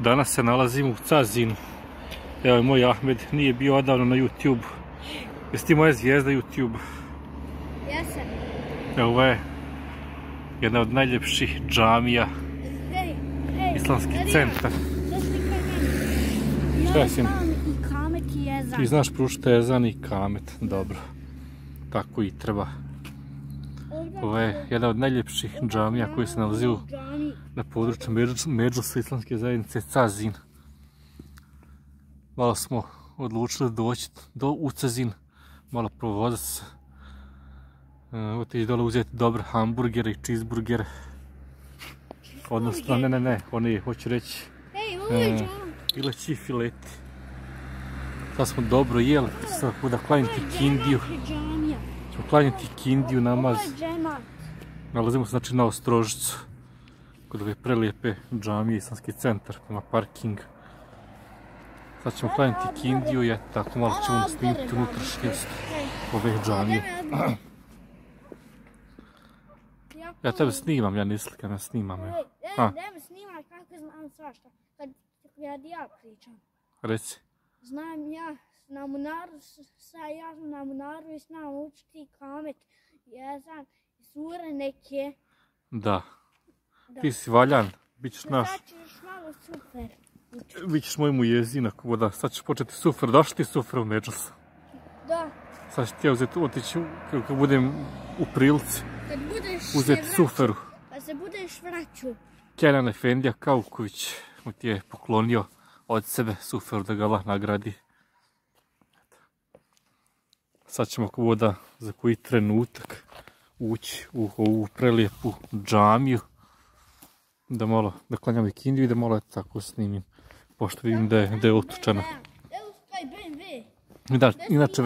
Danas se nalazim u Cazinu. Evo, moj Ahmed nije bio odavno na YouTube. Jesi ti moja zvijezda YouTube? Jesam. Evo, ovo je jedna od najljepših džamija. Islamski centar. Šta je sin? Ti znaš pružiti ezan i kamet. Dobro. Tako i treba. Ovo je jedna od najljepših džamija koji se nalazi na području Medžlisa islamske zajednice Cazin. Malo smo odlučili doći u Cazin, malo provozati se. Otići dole uzeti dobre hamburgere i cheeseburgere. Odnosno, ne, oni hoću reći pileći fileti. Sad smo dobro jeli, sad da klanjati kindiju. Ćemo klanjati kindiju, namaz. Nalazimo se znači na Ostrožicu, kod ove prelijepe džamije, islamski centar, prema parking. Sad ćemo klanjati kindiju i tako malo ćemo snimiti unutrašnjost ove džamije. Ja tebe snimam, ja ne slikam, ja snimam. Ne me snimaš kako znam svašta, kad ja pričam. Reci. Znam ja na Munaru, ja sam na Munaru i znam učiti kamet, jezan, sure neke. Da. Ti si valjan, bit ćeš naš. Sad ćeš malo super. Bit ćeš moj mujezin, ako da, sad ćeš početi sufer. Daš ti sufer u Medžlisa? Da. Sad ću ti ja otići, kad budem u prilici, uzeti suferu. Kad se budeš vraću. Kenan Efendija Kauković mu ti je poklonio od sebe suferu da ga Allah nagradi. Sad ćemo ako voda za koji trenutak ući u ovu prelijepu džamiju. Da klanjam ikindiju i da malo tako snimim. Pošto vidim da je otučana. Da, inače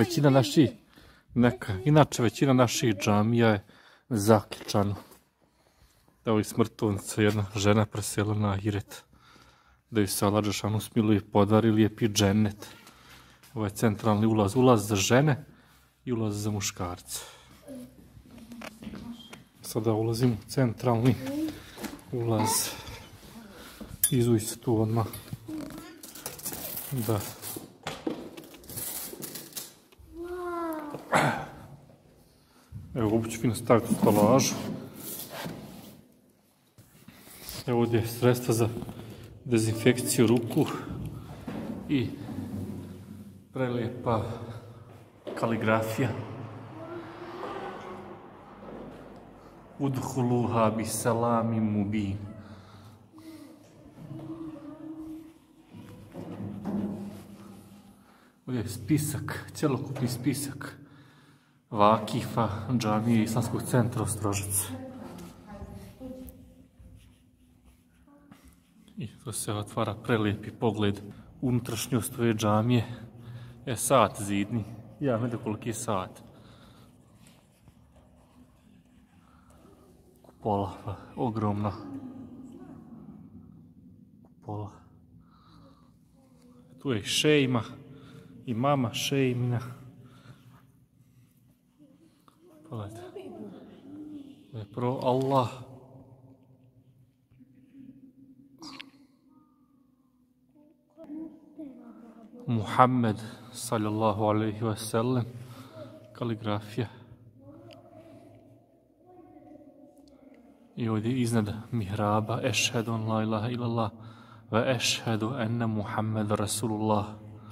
većina naših džamija je zaključana. Evo i smrtovnica, jedna žena presela na Ahiret. Da ju se Allah dželešanu smiluje i podari lijepi džennet. Ovo je centralni ulaz. Ulaz za žene i ulaz za muškarce. Sada ulazim u centralni ulaz. Izuj se tu odmah. Da. Evo, ovdje ću fino staviti stolažu. Evo ovdje je sredstva za dezinfekciju ruku i prelijepa kaligrafija. Udhuluha bi salami mubin. Ovdje je spisak, cjelokupni spisak vakifa džamije Islamskog centra Ostrožice. I to se otvara prelijepi pogled unutrašnjost ove džamije. Je sat zidni. Ja ne da koliki je sat. Kupola, ogromna. Kupola. Tu je i šejma. I mama šejmina. Pogledajte. Je prvo Allah. Muhammed sallallahu alaihi wa sallam. Kaligrafija. I ovdje iznad mihraba ešhedu an la ilaha illallah wa ešhedu enne Muhammed Rasulullah.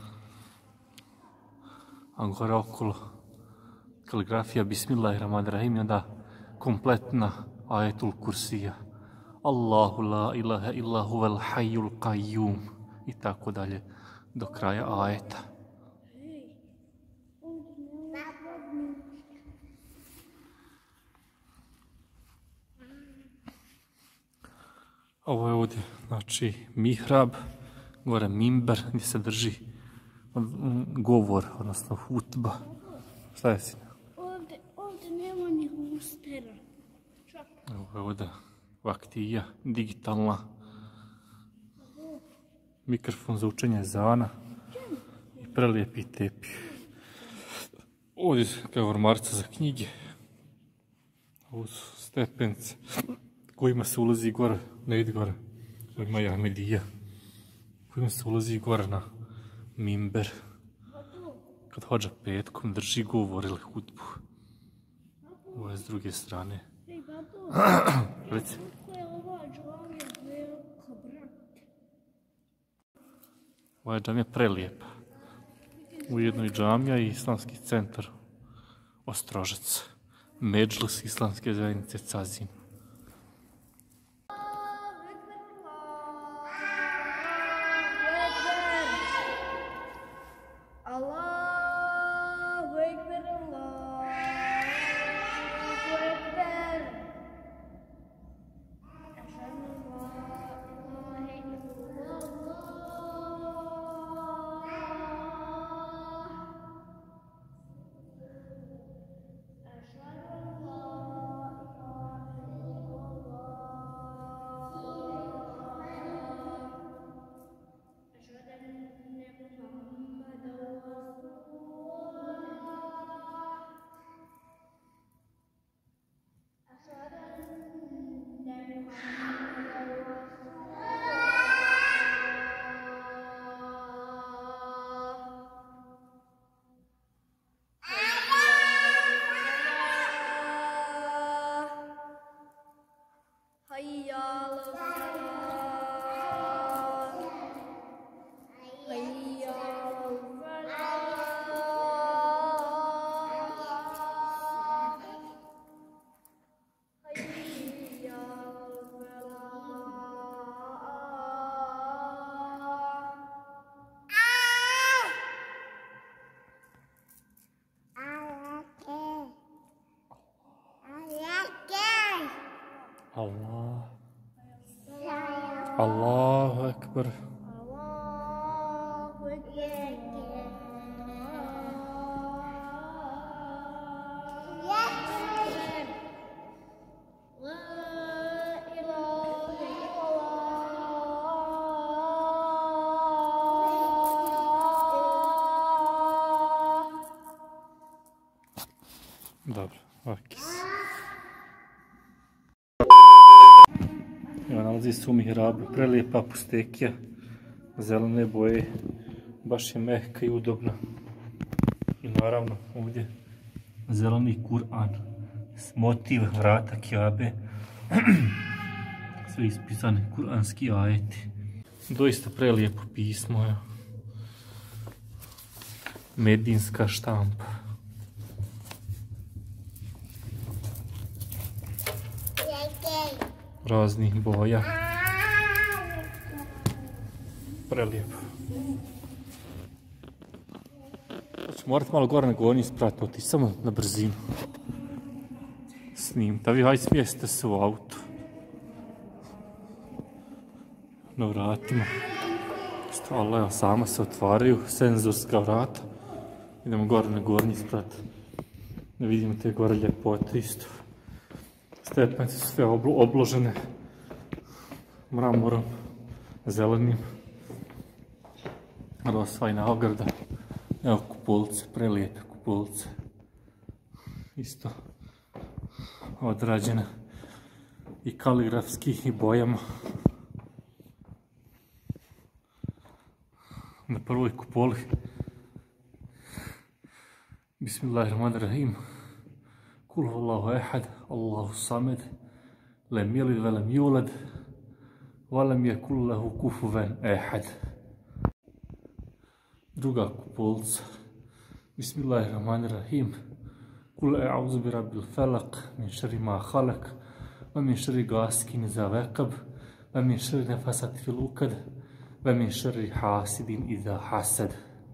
A gore okolo kaligrafija Bismillahirrahmanirrahim i onda kompletna ajetul kursija. Allahu la ilaha illa huvel hayyul qayyum i tako dalje do kraja ajeta. Ovo je ovdje, znači, mihrab, gore mimber gdje se drži govor, odnosno hutba. Šta je sine? Ovdje nema ni ustera. Ovo je ovdje vaktija, digitalna. Mikrofon za učenje ezana i prelijepi tepi. Ovdje je ormarca za knjige. Ovo su stepence kojima se ulazi gore, ne ide gore. Ovo ima Ahmedija. kojim se ulazi gore na mimber. Kad hođa petkom drži govor ili hutbu. Ovo je s druge strane. Reci. Ova je džamija prelijepa. Ujedno i džamija i islamski centar Ostrožac. Medžlis islamske zajednice Cazin. Allah. Allahu Ekber. Dobro, vakis. Evo, nalazi se u mihrabu, prelijepa pustekija, zelene boje, baš je mehka i udobna. I naravno ovdje zeleni Kur'an, motiv vrata Kjabe, sve ispisane kuranski ajeti. Doista prelijepo pismo, medinska štampa. Raznih boja. Prelijepo. Znači, morate malo gore na gornji sprat, otići samo na brzinu. Snimite, a vi hajde smjestite se u auto. Na vratima. Stvala, evo, sama se otvaraju, senzorska vrata. Idemo gore na gornji sprat. Da vidimo te gore ljepote isto. Stepenice su sve obložene mramorom, zelenim. Rosvajna ograda. Evo kupolce, prelijepe kupolce. Isto odrađena i kaligrafski i bojama. Na prvoj kupoli Bismillahirrahmanirrahim. Kul huvallahu ehad, Allahu samed, lem jelid ve lem julad, valem jekul lehu kufuven ehad. Druga kupolca. Bismillahirrahmanirrahim. Kul e'auzu bi rabbil felak, min šerri ma halak, wa min šerri gaskin iza veqab, wa min šerri nefasati fil ukad, wa min šerri hasidin iza hasad.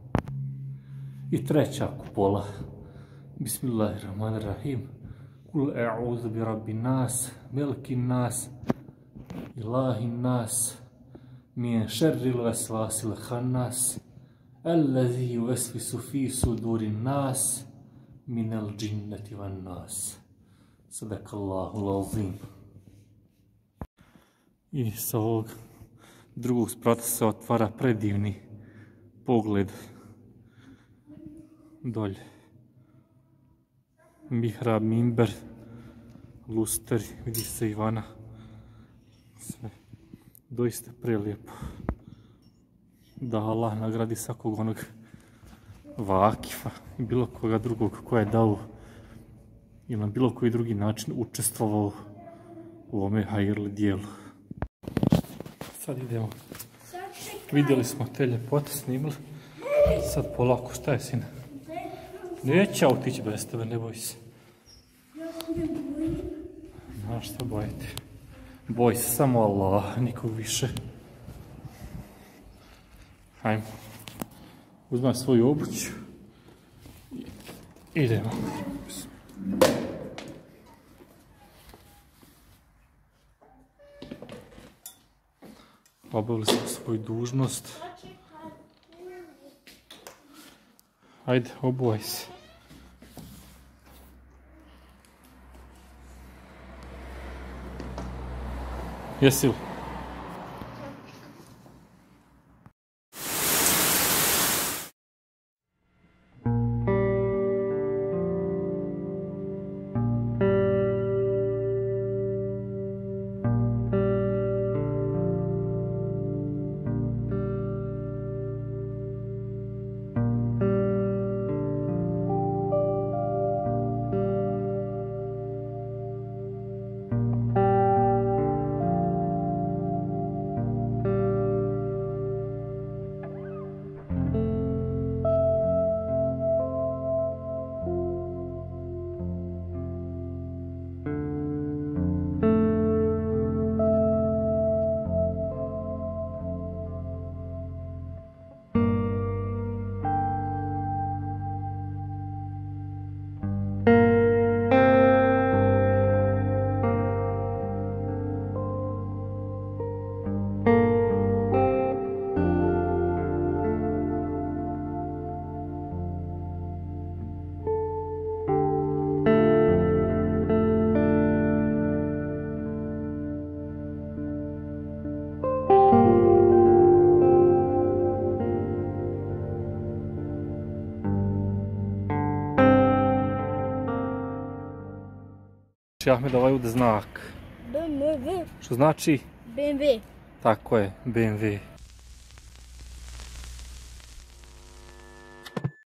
I treća kupola. Bismillahirrahmanirrahim. Kul e'auzu bi rabbin nas, melkin nas, ilahin nas, min šerril vesvasil khannas, allazi yuvesvisu fi sudurin nas, minel džinneti van nas. Sadakallahu l'azim. I sa ovog drugog sprata se otvara predivni pogled dolje. Mihrab, mimber, lusteri, vidi se Ivana. Sve doista prelijepo. da Allah nagradi svakog onog Vakifa i bilo koga drugog ko je dao ili na bilo koji drugi način učestvovao u ovome hajrli dijelu. Sad idemo. Vidjeli smo te ljepote, snimili. Sad polako, šta je sine? Neće otići bez tebe, ne boj se. Znaš šta bojite? Boj se samo Allah, nikog više. Hajmo. Uzmaj svoju obuću. Idemo. Obavili smo svoju dužnost. Ajde, obuvaj se. Jesi li? Ahmed, ovaj ovdje znak. BMW. Što znači? BMW. Tako je, BMW.